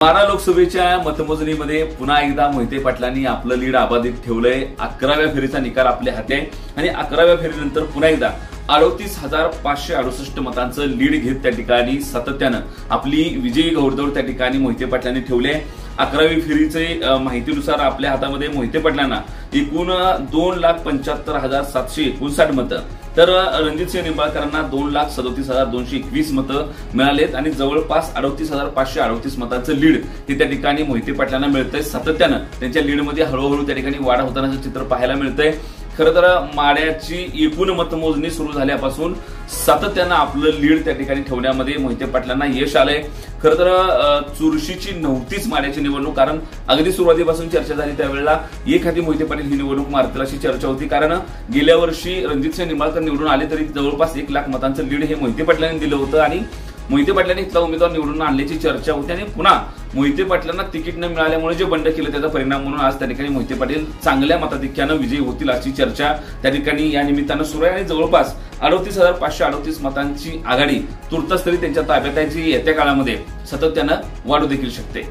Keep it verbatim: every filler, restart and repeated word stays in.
माढा लोकसभेच्या मतमोजणीमध्ये पुन्हा एकदा मोहिते पाटलांनी आपलं लीड अबाधित ठेवलंय। अकराव्या फेरीचा निकाल आपल्या हाती आहे आणि अकराव्या फेरीनंतर पुन्हा एकदा अडतीस हजार पाचशे अडुसष्ट मतांचं लीड घेत त्या ठिकाणी सातत्यानं आपली विजयी घोडदौड त्या ठिकाणी मोहिते पाटलांनी ठेवली आहे। अकरावी फेरीचे माहितीनुसार आपल्या हातामध्ये मोहिते पाटलांना एकूण दोन लाख पंच्याहत्तर हजार सातशे एकोणसाठ मतं, तर रणजितसिंह निंबाळकरांना दोन लाख सदोतीस हजार दोनशे एकवीस मतं मिळालेत आणि जवळपास अडतीस हजार पाचशे अडतीस मतांचं लीड हे त्या ठिकाणी मोहिते पाटलांना मिळतंय। सातत्यानं त्यांच्या लीडमध्ये हळूहळू त्या ठिकाणी वाढ होतानाचं चित्र पाहायला मिळतंय। खरं तर माढ्याची एकूण मतमोजणी सुरू झाल्यापासून सातत्यानं आपलं लीड त्या ठिकाणी ठेवण्यामध्ये मोहिते पाटलांना यश आलंय। खरं तर चुरशीची नव्हतीच माढ्याची निवडणूक, कारण अगदी सुरुवातीपासून चर्चा झाली त्यावेळेला एक हाती मोहिते पाटील ही निवडणूक मारतील अशी चर्चा होती, कारण गेल्या वर्षी रणजितसिंह निंबाळकर निवडून आले तरी जवळपास एक लाख मतांचं लीड हे मोहिते पाटलांनी दिलं होतं आणि मोहिते पाटलांनी इथला उमेदवार निवडून आणल्याची चर्चा होती आणि पुन्हा मोहिते पाटलांना तिकीट न मिळाल्यामुळे जे बंड केलं त्याचा परिणाम म्हणून आज त्या ठिकाणी मोहिते पाटील चांगल्या मताधिक्यानं विजयी होतील अशी चर्चा त्या ठिकाणी या निमित्तानं सुरू आहे आणि जवळपास अडतीस हजार पाचशे अडतीस मतांची आघाडी तुर्तास तरी त्यांच्या ताब्यात आहे, जी येत्या काळामध्ये सातत्यानं वाढू देखील शकते।